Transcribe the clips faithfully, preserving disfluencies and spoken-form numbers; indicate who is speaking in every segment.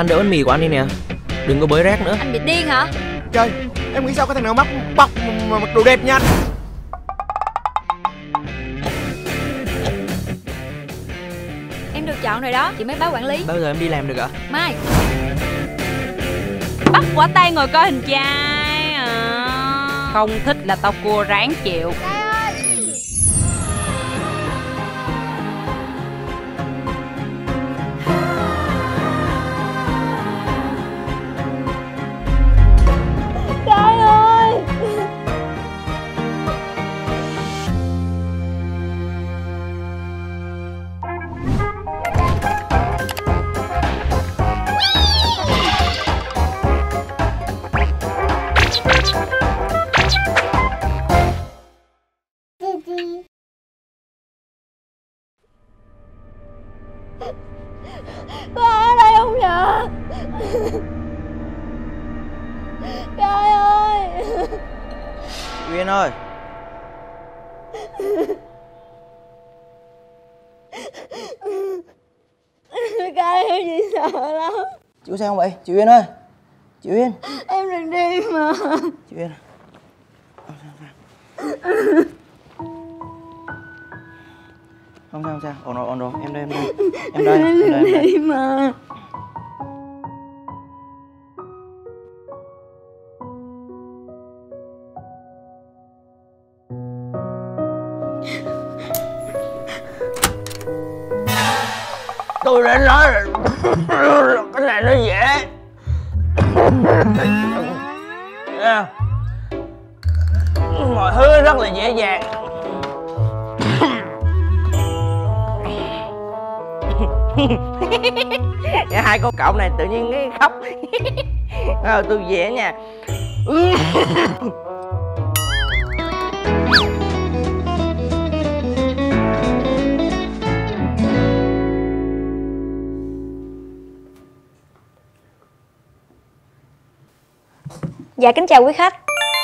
Speaker 1: Anh đỡ bánh mì của anh đi nè, đừng có bới rác nữa.
Speaker 2: Anh bị điên hả?
Speaker 3: Trời, em nghĩ sao có thằng nào mắc bọc mà mặc đồ đẹp nha anh.
Speaker 2: Em được chọn rồi đó, chị mới báo quản lý.
Speaker 1: Bao giờ em đi làm được ạ?
Speaker 2: Mai.
Speaker 4: Bắt quả tay ngồi coi hình trai à. Không thích là tao cua ráng chịu.
Speaker 2: Trời ơi. Có ở đây không vậy? Trời ơi.
Speaker 1: Chị Uyên ơi.
Speaker 2: Cay ơi, chị sợ lắm.
Speaker 1: Chị có sao không vậy? Chị Uyên ơi. Chị Uyên.
Speaker 2: Em đừng đi mà.
Speaker 1: Chị Uyên. Không sao không sao, ổn rồi ổn rồi, em đây em đây. Em đây, em đây, em đây.
Speaker 2: Đi mà.
Speaker 1: Tôi đã nói là cái này nó dễ. Mọi thứ rất là dễ dàng. Hai con cậu này tự nhiên cái khóc. À, tôi dễ nha.
Speaker 2: Dạ kính chào quý khách.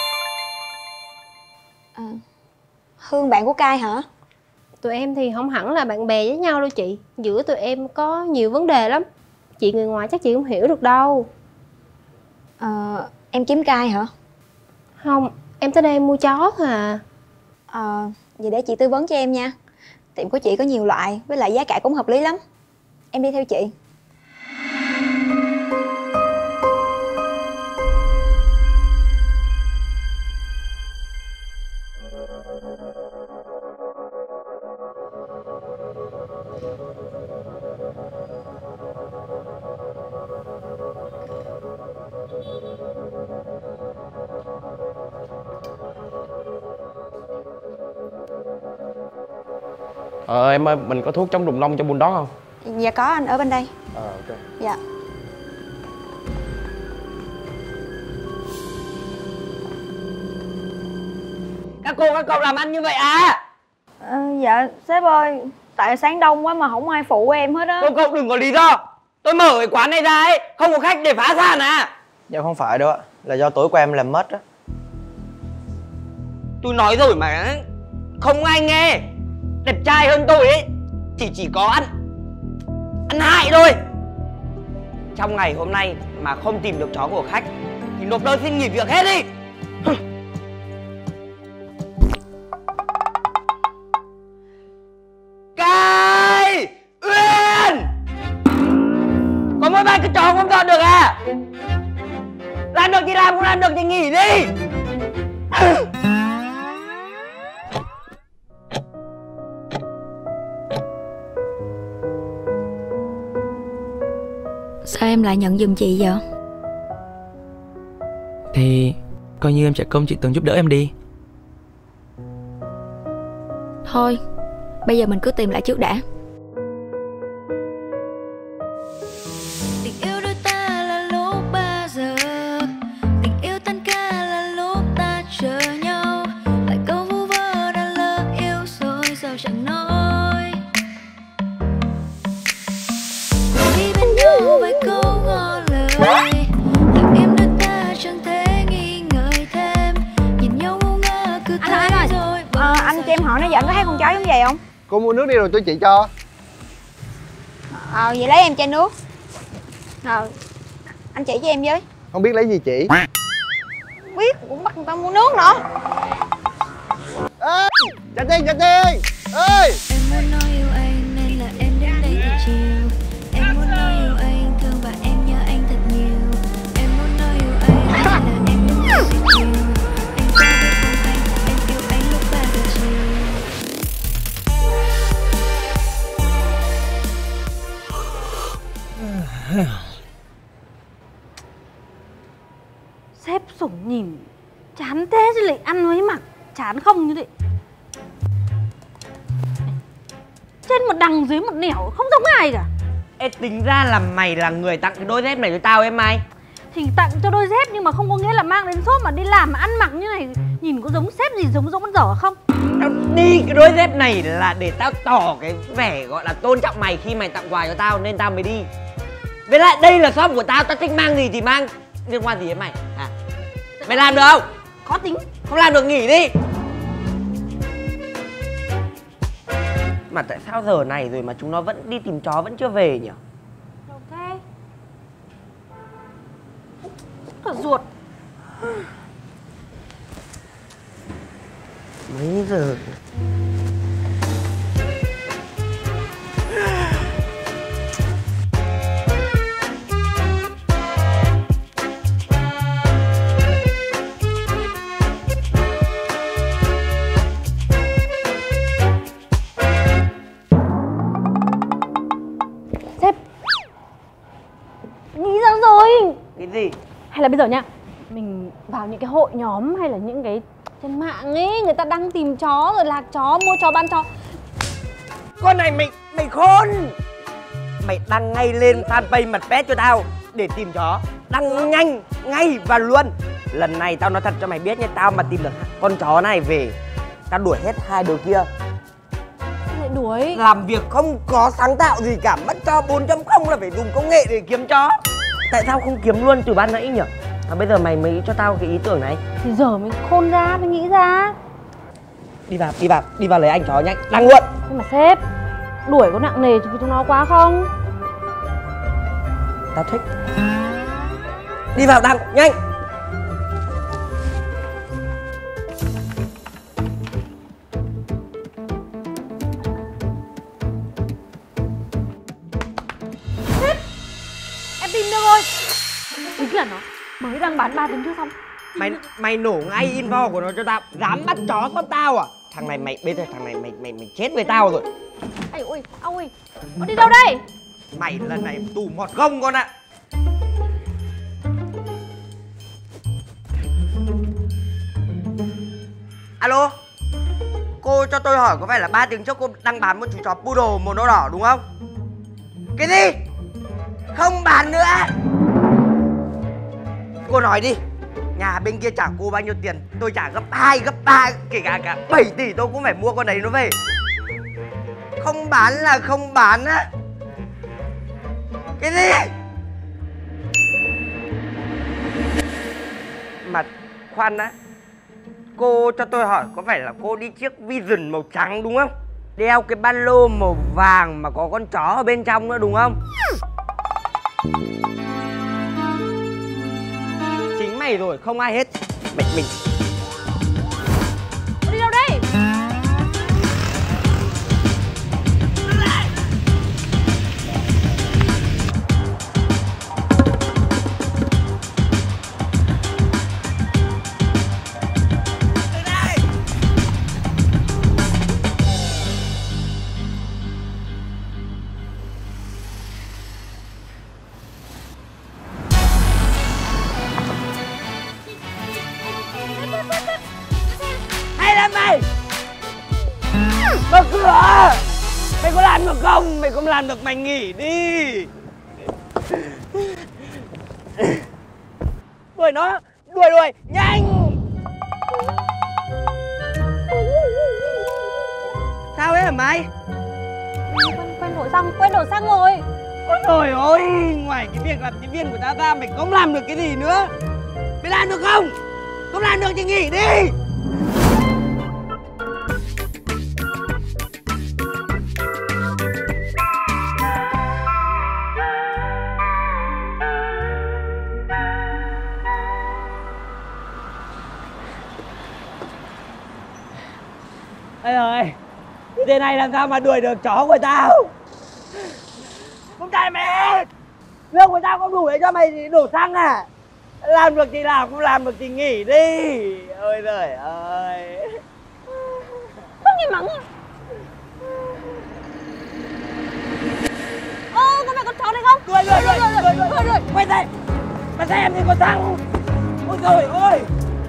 Speaker 2: À, Hương bạn của Cai hả?
Speaker 5: Tụi em thì không hẳn là bạn bè với nhau đâu chị. Giữa tụi em có nhiều vấn đề lắm. Chị người ngoài chắc chị không hiểu được đâu.
Speaker 2: À, em kiếm Cai hả?
Speaker 5: Không, em tới đây em mua chó thôi à.
Speaker 2: À, vậy để chị tư vấn cho em nha. Tiệm của chị có nhiều loại, với lại giá cả cũng hợp lý lắm. Em đi theo chị.
Speaker 3: Ờ em ơi, mình có thuốc chống trùng lông cho bulldog không?
Speaker 2: Dạ có anh, ở bên đây.
Speaker 3: Ờ ok.
Speaker 2: Dạ.
Speaker 1: Các cô các cậu làm ăn như vậy à?
Speaker 2: À, dạ sếp ơi, tại sáng đông quá mà không ai phụ em hết á.
Speaker 1: Cô cậu đừng có lý do. Tôi mở cái quán này ra ấy, không có khách để phá sản à?
Speaker 6: Dạ không phải đâu ạ, là do tối qua em làm mất á.
Speaker 1: Tôi nói rồi mà không ai nghe. Đẹp trai hơn tôi ấy thì chỉ có ăn ăn hại thôi. Trong ngày hôm nay mà không tìm được chó của khách thì nộp đơn xin nghỉ việc hết đi. Cai Uyên, có mỗi ba cái chó không dọn được à? Làm được thì làm, không làm được thì nghỉ đi.
Speaker 2: Sao em lại nhận giùm chị vậy?
Speaker 1: Thì coi như em trả công chị từng giúp đỡ em đi.
Speaker 2: Thôi, bây giờ mình cứ tìm lại trước đã.
Speaker 7: Tình yêu đôi ta là lúc ba giờ, tình yêu tan ca là lúc ta chờ nhau. Lại câu vu vơ đã lỡ yêu rồi sao chẳng nói. Cùng đi bên nhau vài câu ngỏ lời, lặng im đôi ta chẳng thể nghi ngợi thêm. Nhìn nhau ngu ngơ cứ
Speaker 2: Anh ơi, anh ơi, à, anh cho em hỏi nó giờ có thấy con chó giống vậy không?
Speaker 3: Cô mua nước đi rồi tôi chị cho.
Speaker 2: Ờ, vậy lấy em chai nước. Ờ, Anh chỉ cho em với.
Speaker 3: Không biết lấy gì chị?
Speaker 2: Biết cũng bắt người ta mua nước nữa.
Speaker 3: Ê, Trà Tiên, Trà Tiên ơi.
Speaker 7: Em muốn nói yêu anh nên là em đến đây từ chiều. Em muốn nói yêu anh, thương và em nhớ anh thật nhiều. Em muốn nói yêu anh nên là em đến đây từ chiều. Anh có biết không anh, em yêu anh lúc ba giờ chiều.
Speaker 8: Sếp sủng nhìn chán thế chứ lại ăn với mặc chán không như vậy. Trên một đằng dưới một nẻo không giống ai cả.
Speaker 1: Ê, tính ra là mày là người tặng cái đôi dép này cho tao em Mai.
Speaker 8: Thì tặng cho đôi dép nhưng mà không có nghĩa là mang đến shop mà đi làm mà ăn mặc như này. Nhìn có giống sếp gì giống giống con dở không?
Speaker 1: Tao đi cái đôi dép này là để tao tỏ cái vẻ gọi là tôn trọng mày khi mày tặng quà cho tao nên tao mới đi. Với lại đây là shop của tao, tao thích mang gì thì mang. Liên quan gì đến mày à? Mày làm được không?
Speaker 8: Khó tính.
Speaker 1: Không làm được nghỉ đi. Mà tại sao giờ này rồi mà chúng nó vẫn đi tìm chó vẫn chưa về nhỉ?
Speaker 8: Ok. Cả ruột.
Speaker 1: Mấy giờ?
Speaker 8: Sếp nghĩ ra rồi.
Speaker 1: Cái gì?
Speaker 8: Hay là bây giờ nhá, mình vào những cái hội nhóm hay là những cái trên mạng ấy, người ta đang tìm chó rồi lạc chó, mua chó bán chó.
Speaker 1: Con này mày mày khôn. Mày đăng ngay lên fanpage mặt pet cho tao để tìm chó. Đăng nhanh, ngay và luôn. Lần này tao nói thật cho mày biết nha, tao mà tìm được con chó này về, tao đuổi hết hai đứa kia.
Speaker 8: Lại đuổi.
Speaker 1: Làm việc không có sáng tạo gì cả, mất cho bốn chấm không là phải dùng công nghệ để kiếm chó. Tại sao không kiếm luôn từ ban nãy nhỉ? À, bây giờ mày mới cho tao cái ý tưởng này.
Speaker 8: Thì giờ mới khôn ra, mới nghĩ ra.
Speaker 1: Đi vào, đi vào, đi vào lấy anh chó nhanh, đăng luôn.
Speaker 8: Nhưng mà sếp, đuổi có nặng nề cho chúng nó quá không?
Speaker 1: Tao thích. Đi vào đăng, nhanh.
Speaker 8: Em tìm được rồi. Chính là nó mới đang bán ba tiếng trước xong.
Speaker 1: Mày mày nổ ngay info của nó cho tao. Dám bắt chó con tao à? Thằng này mày bây giờ thằng này mày mày mày chết với tao rồi.
Speaker 8: Ây ôi, ôi, nó đi đâu đây?
Speaker 1: Mày lần này tù mọt không con ạ. Alo, cô cho tôi hỏi có phải là ba tiếng trước cô đang bán một chú chó poodle màu nâu đỏ đúng không? Cái gì? Không bán nữa. Cô nói đi, nhà bên kia trả cô bao nhiêu tiền, tôi trả gấp hai, gấp ba, kể cả cả bảy tỷ tôi cũng phải mua con đấy nó về. Không bán là không bán á. Cái gì? Mà khoan đã, cô cho tôi hỏi có phải là cô đi chiếc Vision màu trắng đúng không? Đeo cái ba lô màu vàng mà có con chó ở bên trong nữa đúng không? Chính mày rồi, không ai hết. Mày mình
Speaker 8: Nó đi đâu đây?
Speaker 1: hay lắm mày. Mở cửa. Mày có làm được không? Mày không làm được mày nghỉ đi. Đuổi nó. Đuổi đuổi. Nhanh. Sao ấy hả mày?
Speaker 8: Quên, quên đổ xăng, quên đổ xăng rồi.
Speaker 1: Ôi trời ơi, ngoài cái việc làm tiếp viên của ta ra mày không làm được cái gì nữa. Mày làm được không? Không làm được thì nghỉ đi. Ôi ơi, thế này làm sao mà đuổi được chó của tao? Con trai mẹ, lương của tao không đủ để cho mày đổ xăng à? Làm được thì làm, không làm được thì nghỉ đi. Ôi trời ơi.
Speaker 8: Con gì mắng à? Ô, có phải con chó này không?
Speaker 1: Đuổi, đuổi, đuổi, đuổi, đuổi, đuổi, đuổi. Quay đây, mà xem thì có xăng. Ôi trời ơi.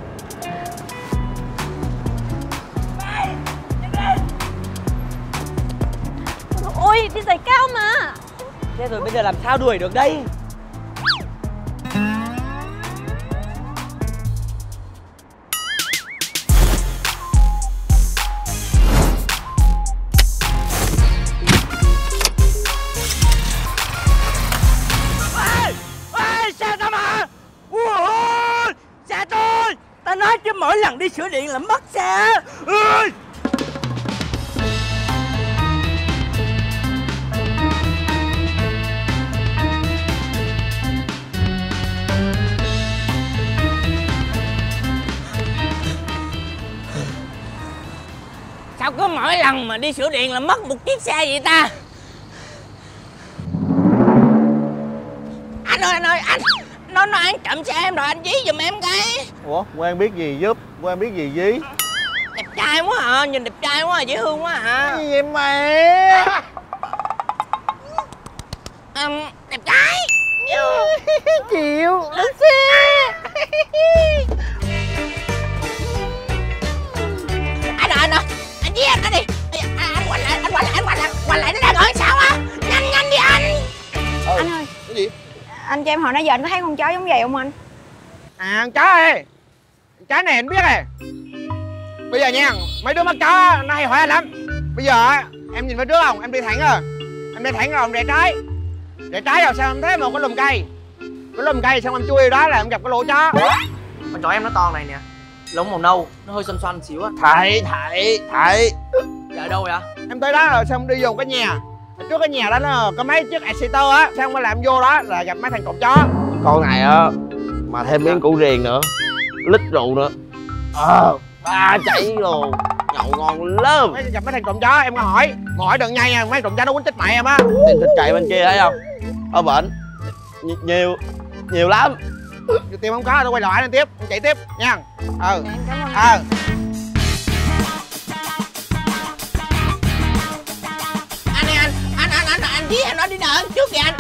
Speaker 8: Ôi, đi giày cao mà.
Speaker 1: Thế rồi bây giờ làm sao đuổi được đây? Ê, ê, xe tao mà. Ui, xe tôi. Tao nói chứ mỗi lần đi sửa điện là mất xe. Ui. Sao cứ mỗi lần mà đi sửa điện là mất một chiếc xe vậy ta? Anh ơi, anh ơi, anh Nó nó ăn trộm xe em rồi, anh dí giùm em cái.
Speaker 3: Ủa, quen biết gì giúp, quen biết gì dí?
Speaker 1: Đẹp trai quá à, nhìn đẹp trai quá à, dễ thương quá à.
Speaker 3: Cái gì vậy mẹ?
Speaker 1: um, Đẹp trai.
Speaker 3: Chịu.
Speaker 1: Lên xe. Anh ơi, anh ơi, anh dí em nó đi. Anh, anh quay lại, anh quay lại, anh quay lại, quay lại nó đang ở sao á? Nhanh nhanh đi anh.
Speaker 3: Ừ.
Speaker 2: Anh ơi,
Speaker 3: Cái gì?
Speaker 2: anh cho em hỏi nãy giờ anh có thấy con chó giống vậy không anh?
Speaker 3: À, con chó ơi. Con chó này anh biết rồi. Bây giờ nha, mấy đứa mắc chó nó hay hỏi anh lắm. Bây giờ á, em nhìn phía trước không? Em đi thẳng rồi. Em đi thẳng rồi, em rẽ trái. Rẽ trái rồi sao em thấy một cái lùm cây. Cái lùm cây xong em chui đó là em gặp cái lỗ chó.
Speaker 6: Con chó em nó to này nè, lông màu nâu, nó hơi xoăn xoăn xíu á.
Speaker 3: Thầy, thầy, thầy.
Speaker 6: Giờ ở đâu vậy?
Speaker 3: Em tới đó rồi xong đi vô cái nhà. Trước cái nhà đó nó có mấy chiếc exciter á, xong mới làm vô đó là gặp mấy thằng cột chó.
Speaker 9: Con này á mà thêm miếng củ riềng nữa, lít rượu nữa, ờ ba chảy luôn, nhậu ngon lắm.
Speaker 3: Mấy gặp mấy thằng trộm chó em có hỏi, mà hỏi đừng nhây nha, mấy trộm chó nó quýnh chết mẹ em á.
Speaker 9: Tìm thịt chạy bên kia thấy không? Ở bệnh Nh nhiều nhiều lắm.
Speaker 3: Tìm không có tôi quay lại lên tiếp, em chạy tiếp nha. Ừ. Ờ.
Speaker 1: Anh ơi, anh, anh, anh, anh, anh dí em nó đi đợi trước kìa anh.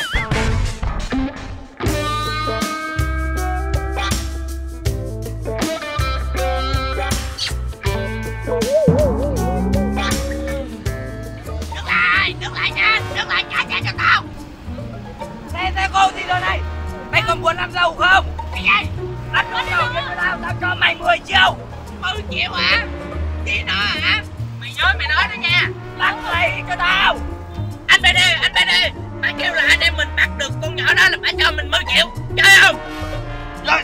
Speaker 1: Đứng lại, đứng lại nha, đứng lại trả xe cho tao. Xe xe cô gì rồi này? Mày còn muốn làm giàu không? Cái gì? Anh có giàu cho tao, tao cho mày mười triệu. mười triệu hả? Gì nữa hả? Mày nhớ mày nói đó nha. Bắt mày cho tao. Anh bê đê, anh bê đê. Mày kêu là anh em mình bắt được con nhỏ đó là phải cho mình mười triệu. Chơi không? Rồi.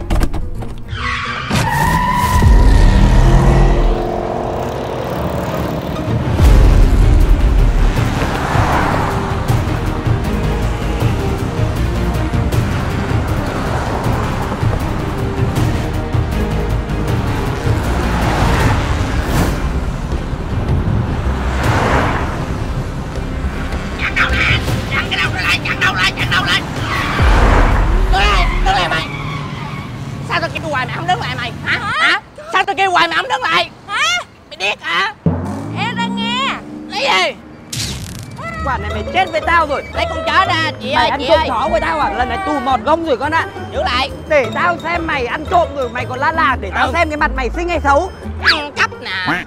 Speaker 1: Kêu hoài mà không đứng lại. Hả? Mày điếc hả?
Speaker 8: Em đang nghe.
Speaker 1: Lấy gì? Quả này mày chết với tao rồi. Lấy con chó ra chị ơi, chị ơi. Mày ăn trộm chó với tao à? Lần này tù một gông rồi con ạ. Giữ lại. Để tao xem mày ăn trộm rồi mày còn la là. Để tao ừ. xem cái mặt mày xinh hay xấu. Ăn cắp nè.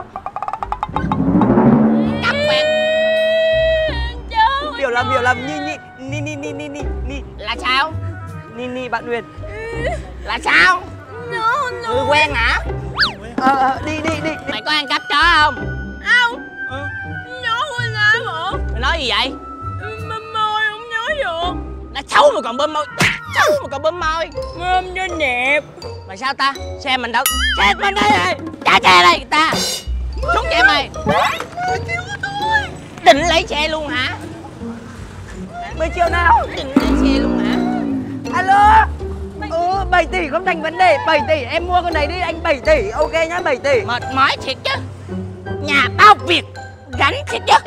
Speaker 1: Cắp mẹ. Hiểu lầm, hiểu lầm. Nhi, nhi, ni, ni, ni, ni, ni, ni. Là sao? Ni, ni, bạn Huyền. Là sao?
Speaker 8: No, no.
Speaker 1: Người quen hả? Ờ, ờ, đi, đi, đi. Mày có ăn cắp chó không?
Speaker 8: Không. Ừ. Nhớ quên ra hả?
Speaker 1: Mày nói gì vậy?
Speaker 8: Bơm môi, không nhớ được.
Speaker 1: Nó xấu mà còn bơm môi. Xấu mà còn bơm môi.
Speaker 8: Bơm cho đẹp.
Speaker 1: Mà sao ta? Xe mình đâu? Xe mình đây rồi. Trả xe đây ta. Xuống xe mày. Định lấy xe luôn hả? mười triệu nào? Định lấy xe luôn hả? Alo. Ừ, bảy tỷ không thành vấn đề. Bảy tỷ em mua con này đi anh. Bảy tỷ ok nhá, bảy tỷ. Mệt mỏi thiệt chứ. Nhà bao việc gắn chết nhất.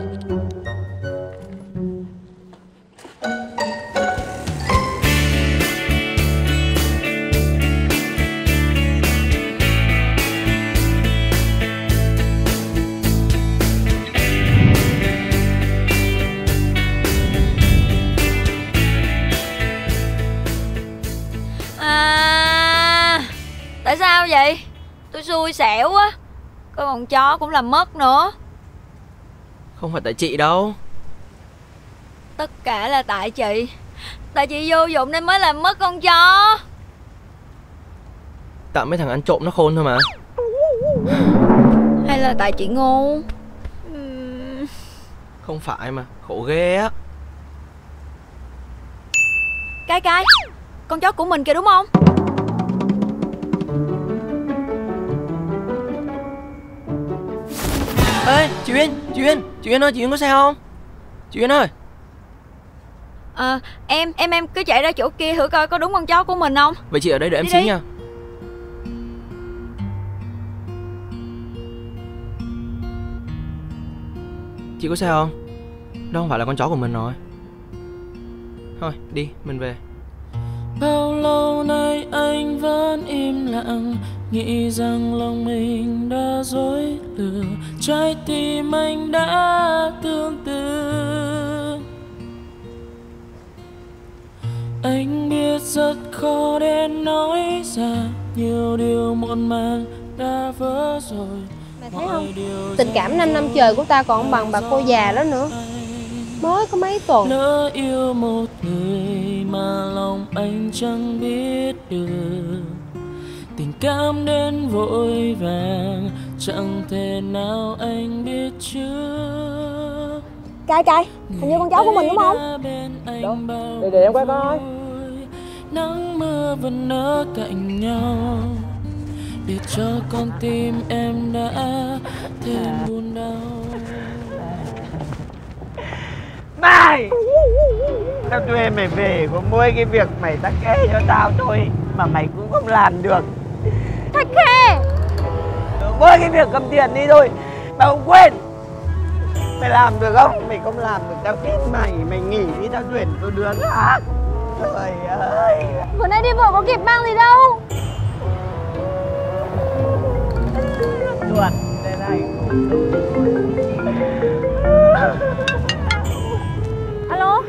Speaker 7: À, tại sao vậy? Tôi xui xẻo quá. Có con chó cũng làm mất nữa.
Speaker 6: Không phải tại chị đâu.
Speaker 7: Tất cả là tại chị. Tại chị vô dụng nên mới làm mất con chó.
Speaker 6: Tại mấy thằng ăn trộm nó khôn thôi mà.
Speaker 7: Hay là tại chị ngu? Uhm.
Speaker 6: Không phải mà, khổ ghê á.
Speaker 7: Cái cái con chó của mình kìa đúng không?
Speaker 6: Ê, chị Uyên, chị Uyên, chị Uyên ơi, chị Uyên có xe không? Chị Uyên ơi.
Speaker 7: Ờ, à, em, em, em cứ chạy ra chỗ kia thử coi có đúng con chó của mình không.
Speaker 6: Vậy chị ở đây đợi em
Speaker 7: đi
Speaker 6: xíu
Speaker 7: đi.
Speaker 6: nha. Chị có xe không? Đó không phải là con chó của mình rồi. Thôi, đi, mình về. Bao lâu nay anh vẫn im lặng, nghĩ rằng lòng mình đã dối lừa, trái tim anh đã tương tư. Anh biết rất khó để nói ra nhiều điều muộn màng đã vỡ rồi.
Speaker 5: Mày thấy không? Tình cảm năm năm trời của ta còn bằng bà cô già đó nữa. Mới có mấy tuần.
Speaker 6: Lỡ yêu một người mà lòng anh chẳng biết được. Tình cảm đến vội vàng, chẳng thể nào anh biết trước.
Speaker 2: Cai cai, hình như con chó của mình đúng không?
Speaker 6: Đâu? Để, để em quay coi. Nắng mưa vẫn nở cạnh nhau, để cho con tim em đã thêm buồn đau.
Speaker 1: Mày! Tao thuê mày về có mỗi cái việc mày tắc khe cho tao thôi mà mày cũng không làm được.
Speaker 2: Tắc khe!
Speaker 1: Mỗi cái việc cầm tiền đi thôi, mày không quên. Mày làm được không? Mày không làm được tao tin mày, mày nghỉ đi tao tuyển tôi đứa khác. Trời ơi!
Speaker 2: Vừa nãy đi bộ có kịp mang gì đâu.
Speaker 1: Chuột, đây này.
Speaker 8: Alo.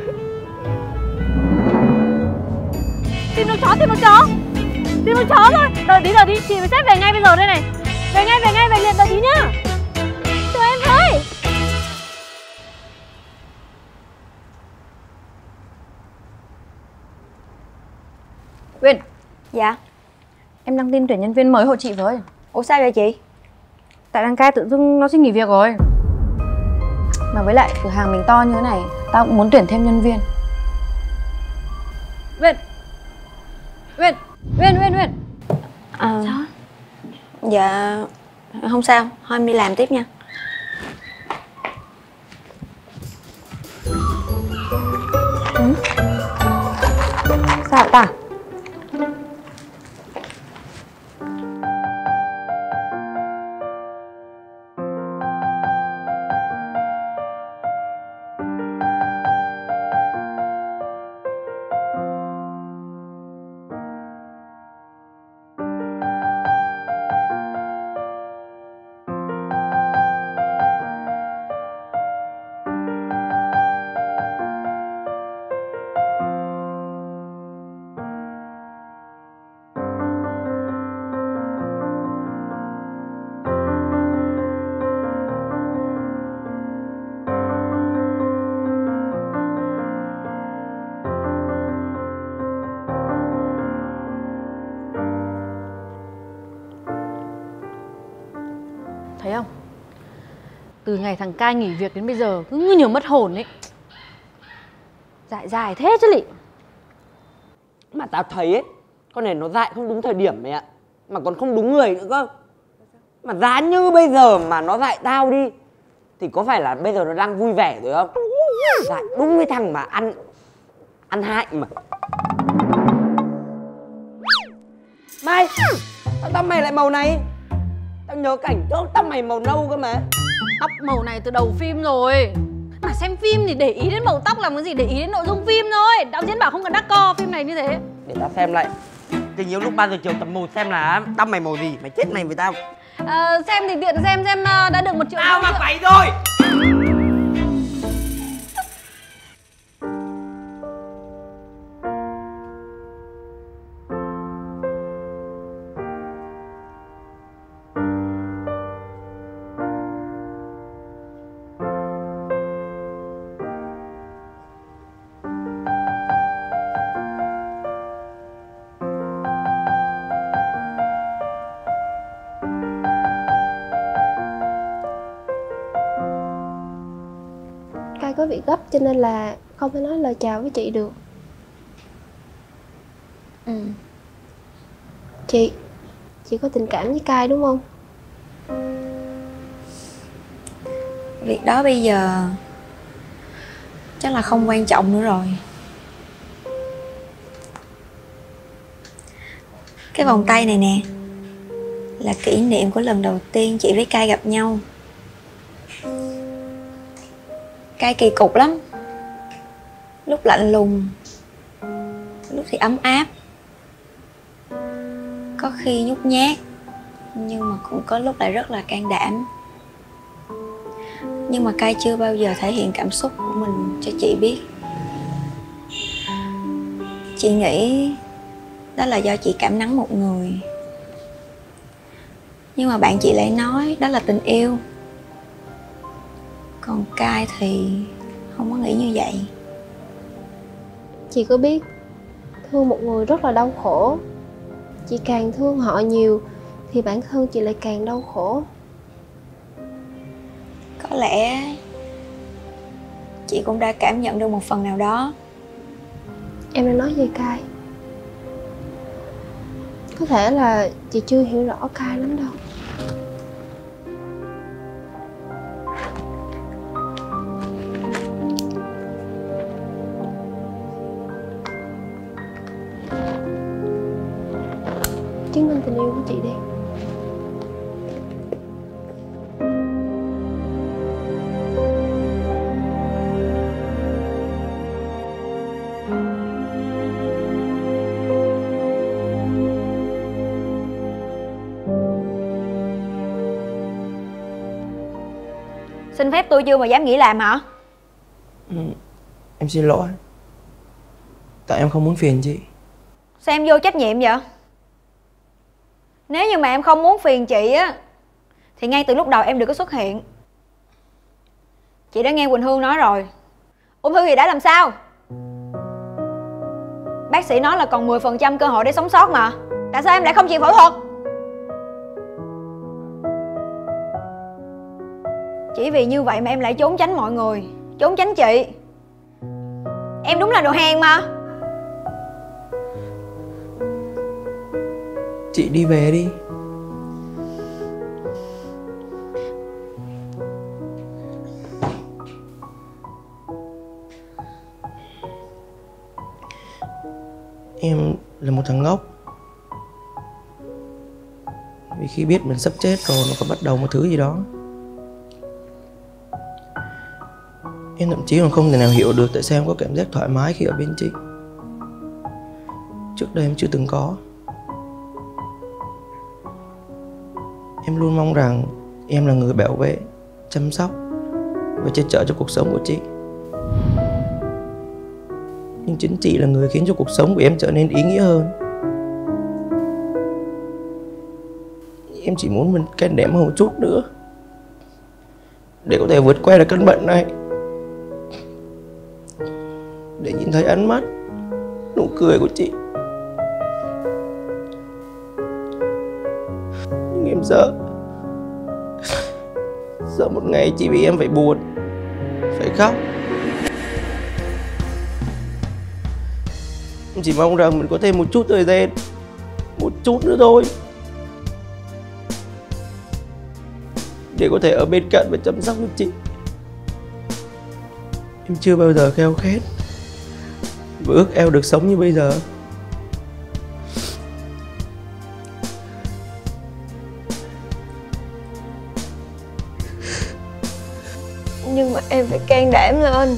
Speaker 8: Tìm được chó, tìm được chó. Tìm được chó rồi. Đợi tí, đợi tí, chị với sếp về ngay bây giờ đây này. Về ngay, về ngay, về liền, đợi tí nhá. Chờ em thôi.
Speaker 2: Uyên. Dạ.
Speaker 8: Em đăng tin tuyển nhân viên mới hộ chị với.
Speaker 2: Ủa sao vậy chị?
Speaker 8: Tại đăng cai tự dưng nó xin nghỉ việc rồi. Mà với lại cửa hàng mình to như thế này, tao cũng muốn tuyển thêm nhân viên. Uyên. Uyên, Uyên, Uyên, Uyên.
Speaker 2: À, sao? Dạ không sao, thôi em đi làm tiếp nha.
Speaker 8: Ừ. Sao ta? Thấy không? Từ ngày thằng Cai nghỉ việc đến bây giờ cứ như nhiều mất hồn ấy. Dại dài thế chứ lị.
Speaker 1: Mà tao thấy ấy, con này nó dại không đúng thời điểm mày ạ. Mà còn không đúng người nữa cơ. Mà giá như bây giờ mà nó dại tao đi thì có phải là bây giờ nó đang vui vẻ rồi không? Dại đúng với thằng mà ăn ăn hại mà. Mai, sao tao mày lại màu này? Tao nhớ cảnh trước tóc mày màu nâu cơ mà.
Speaker 8: Tóc màu này từ đầu phim rồi. Mà xem phim thì để ý đến màu tóc làm cái gì, để ý đến nội dung phim thôi. Đạo diễn bảo không cần đắt co phim này như thế.
Speaker 1: Để tao xem lại. Tình yêu lúc ba giờ chiều tập một xem là tóc mày màu gì. Mày chết mày với tao.
Speaker 8: À, xem thì tiện xem xem đã được một triệu.
Speaker 1: Tao mà phải rồi.
Speaker 5: Cai có việc gấp cho nên là không thể nói lời chào với chị được.
Speaker 2: Ừ.
Speaker 5: Chị, chị có tình cảm với Cai đúng không?
Speaker 2: Việc đó bây giờ chắc là không quan trọng nữa rồi. Cái vòng tay này nè là kỷ niệm của lần đầu tiên chị với Cai gặp nhau. Cai kỳ cục lắm. Lúc lạnh lùng, lúc thì ấm áp, có khi nhút nhát, nhưng mà cũng có lúc lại rất là can đảm. Nhưng mà Cai chưa bao giờ thể hiện cảm xúc của mình cho chị biết. Chị nghĩ đó là do chị cảm nắng một người. Nhưng mà bạn chị lại nói đó là tình yêu. Còn Cai thì không có nghĩ như vậy.
Speaker 5: Chị có biết thương một người rất là đau khổ. Chị càng thương họ nhiều thì bản thân chị lại càng đau khổ.
Speaker 2: Có lẽ chị cũng đã cảm nhận được một phần nào đó.
Speaker 5: Em đang nói về Cai. Có thể là chị chưa hiểu rõ Cai lắm đâu. Chứng minh tình yêu của chị đi.
Speaker 2: Xin phép tôi chưa mà dám nghỉ làm hả?
Speaker 6: Ừ, em xin lỗi. Tại em không muốn phiền chị.
Speaker 2: Sao em vô trách nhiệm vậy? Nếu như mà em không muốn phiền chị á thì ngay từ lúc đầu em đừng có xuất hiện. Chị đã nghe Quỳnh Hương nói rồi, ung thư gì đã làm sao? Bác sĩ nói là còn mười phần trăm cơ hội để sống sót mà. Tại sao em lại không chịu phẫu thuật? Chỉ vì như vậy mà em lại trốn tránh mọi người, trốn tránh chị. Em đúng là đồ hèn mà.
Speaker 6: Chị đi về đi. Em là một thằng ngốc. Vì khi biết mình sắp chết rồi nó còn bắt đầu một thứ gì đó. Em thậm chí còn không thể nào hiểu được tại sao em có cảm giác thoải mái khi ở bên chị. Trước đây em chưa từng có. Em luôn mong rằng em là người bảo vệ, chăm sóc và che chở cho cuộc sống của chị. Nhưng chính chị là người khiến cho cuộc sống của em trở nên ý nghĩa hơn. Em chỉ muốn mình can đảm hơn một chút nữa để có thể vượt qua được căn bệnh này, để nhìn thấy ánh mắt, nụ cười của chị. Nhưng em sợ Sợ một ngày chị bị em phải buồn, phải khóc. Em chỉ mong rằng mình có thêm một chút thời gian, một chút nữa thôi, để có thể ở bên cạnh và chăm sóc cho chị. Em chưa bao giờ khao khát và ước ao được sống như bây giờ.
Speaker 2: em phải can đảm lên.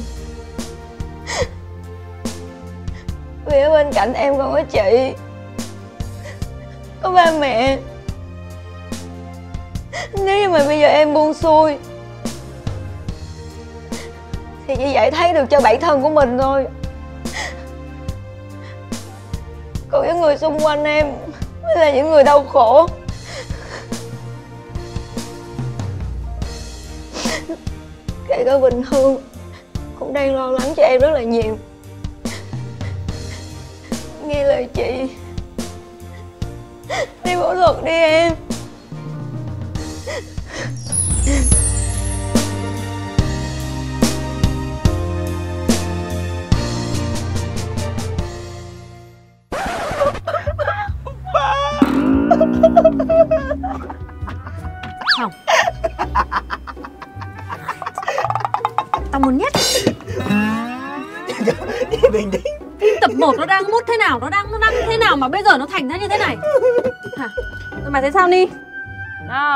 Speaker 2: Vì ở bên cạnh em còn có chị, có ba mẹ. Nếu như mà bây giờ em buông xuôi thì chỉ giải thấy được cho bản thân của mình thôi. Còn những người xung quanh em mới là những người đau khổ. Kể cả Bình Hương cũng đang lo lắng cho em rất là nhiều. Nghe lời chị, đi phẫu thuật đi em.
Speaker 8: Không. Tao muốn nhất.
Speaker 1: Đi bình tĩnh.
Speaker 8: Phim tập một nó đang mút thế nào, nó đang nó đang thế nào mà bây giờ nó thành ra như thế này hả? Rồi mày thấy sao Ni?
Speaker 6: Nó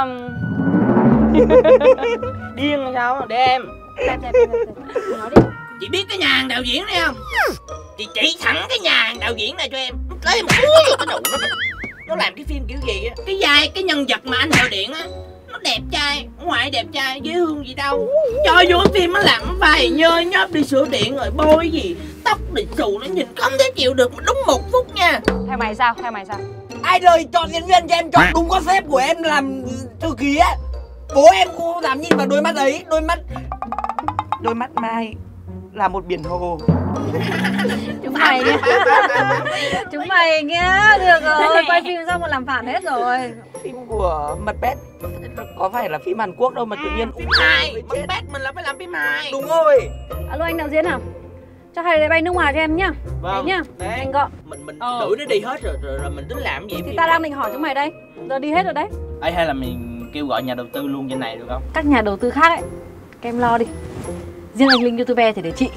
Speaker 6: điên hay sao? Để em.
Speaker 8: Đẹp, đẹp, đẹp, đẹp. Nói đi.
Speaker 6: Chị biết cái nhà hàng đạo diễn này không? Chị chỉ thẳng cái nhà hàng đạo diễn này cho em. Lấy em cúi vào cái đầu nó. Nó làm cái phim kiểu gì á? Cái vai, cái nhân vật mà anh gọi điện á, nó đẹp trai, ngoại đẹp trai, dễ thương gì đâu. Cho vô cái phim nó làm vai nhơ nhóp đi sửa điện rồi bôi gì, tóc bị xù, nó nhìn không thể chịu được mà đúng một phút nha.
Speaker 4: Theo mày sao? Theo mày sao?
Speaker 1: Ai lời chọn diễn viên cho em chọn đúng có sếp của em làm thư ký á. Bố em cũng dám nhìn vào đôi mắt ấy. Đôi mắt Đôi mắt Mai là một biển hồ.
Speaker 8: Chúng mày nhá. Chúng mày nhá. Được rồi, quay phim xong mà làm phản hết rồi.
Speaker 1: Phim của Mật Pét có phải là phim Hàn Quốc đâu mà tự nhiên
Speaker 6: Hai, Mật Pét mình là phải làm phim hài.
Speaker 1: đúng rồi.
Speaker 8: Alo anh đạo diễn à? Cho hai đứa bay nước ngoài cho em nhá.
Speaker 6: Vâng.
Speaker 8: Đấy nhá.
Speaker 6: Đấy.
Speaker 8: Anh gọi.
Speaker 6: Mình mình
Speaker 8: Ờ.
Speaker 6: đuổi nó đi hết rồi, rồi rồi mình tính làm gì?
Speaker 8: Thì
Speaker 6: phim
Speaker 8: ta
Speaker 6: này?
Speaker 8: đang định hỏi chúng mày đây. Giờ đi hết rồi đấy.
Speaker 6: Ấy hay là mình kêu gọi nhà đầu tư luôn trên này được không?
Speaker 8: Các nhà đầu tư khác ấy, các em lo đi. Riêng anh Linh YouTuber thì để chị.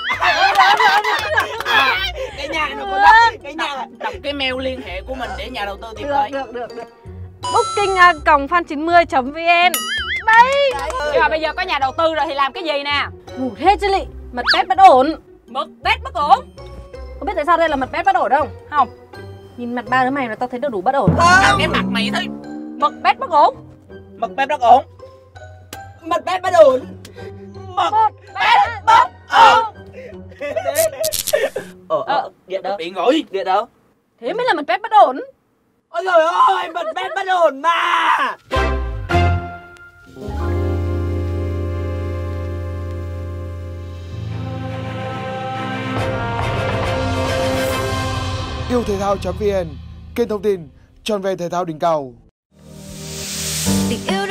Speaker 1: Cái nhà nó có đất. Cái nhà
Speaker 6: Đọc cái mail liên hệ của mình để nhà đầu tư tìm
Speaker 8: Được,
Speaker 6: tới.
Speaker 8: được, được, được. Booking a còng fan chín mươi chấm vn. Đấy.
Speaker 4: Nhưng mà bây giờ có nhà đầu tư rồi thì làm cái gì nè?
Speaker 8: Ngủ hết chứ lị. Mật pét bất ổn.
Speaker 4: Mật Pét bất ổn.
Speaker 8: Có biết tại sao đây là mật pét bất ổn không?
Speaker 4: Không.
Speaker 8: Nhìn mặt ba đứa mày là tao thấy được đủ bất ổn.
Speaker 6: Cái mặt mày thôi.
Speaker 4: Mật Pét bất ổn.
Speaker 1: Mật Pét bất ổn. Mật Pét bất ổn. Mật Pét bất ổn. Ờ, ờ, điện đâu?
Speaker 6: Bị ngồi.
Speaker 1: Điện đâu?
Speaker 8: Thế mới là mật pét bất ổn.
Speaker 1: Ôi trời ơi, Mật Pét bất ổn mà.
Speaker 10: Yêu thể thao chấm vn, kênh thông tin tròn về thể thao đỉnh cao.
Speaker 7: Tình yêu